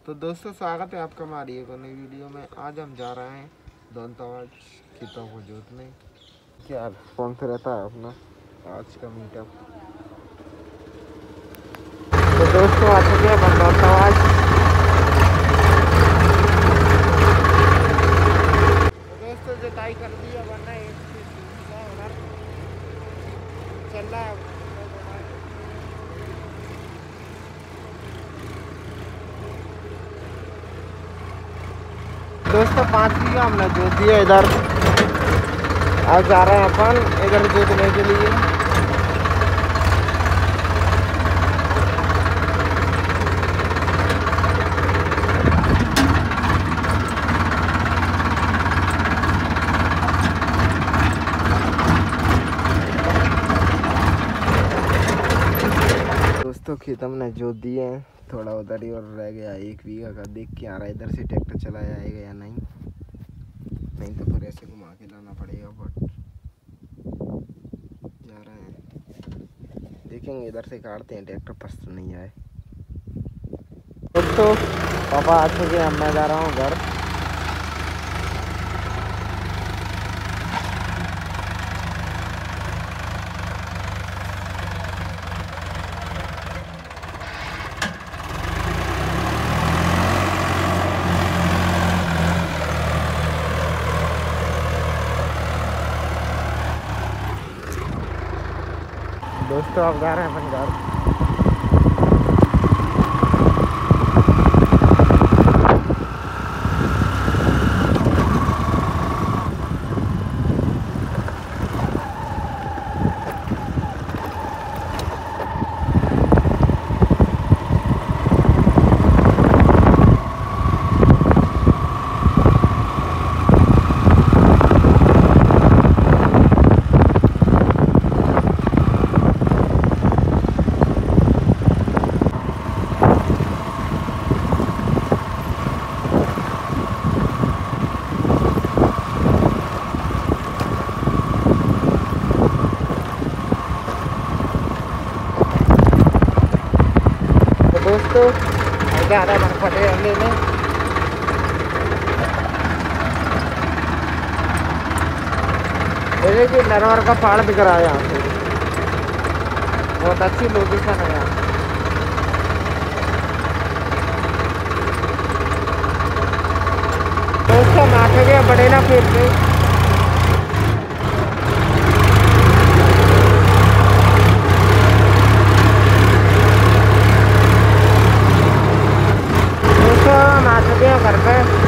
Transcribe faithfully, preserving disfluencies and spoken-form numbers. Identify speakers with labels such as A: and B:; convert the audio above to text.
A: तो दोस्तों स्वागत है आपका हमारी एक नई वीडियो में। आज हम जा रहे हैं दौलताबाद खेतों को जोतने। क्या कौन से रहता है अपना आज का मीटअप। तो दोस्तों आ चुके हैं अपन दौलताबाद। तो दोस्तों जुताई कर दी है, वरना एक चल रहा है। दोस्तों पाँच बीघा हमने जोत दिया इधर। आज जा रहे हैं अपन इधर जोतने के लिए। दोस्तों खेत हमने जोत दिए हैं, थोड़ा उधर ही और रह गया एक बीघा का। देख के आ रहा है इधर से ट्रैक्टर चलाया आएगा या नहीं, नहीं तो फिर ऐसे घुमा के लाना पड़ेगा। बट जा रहे हैं, देखेंगे इधर से काटते हैं ट्रैक्टर, पसंद नहीं आए। दोस्तों पापा आ चुके हैं, मैं जा रहा हूँ घर। दोस्तों आप जा रहे हैं अपन घर। दोस्तों जा रहा है पटे अगले में। देखिए नरवर का पहाड़ दिख रहा है यहाँ से, बहुत अच्छी लोकेशन है यहाँ। दोस्तों हम आके गए बड़े ना फिर से। घर पे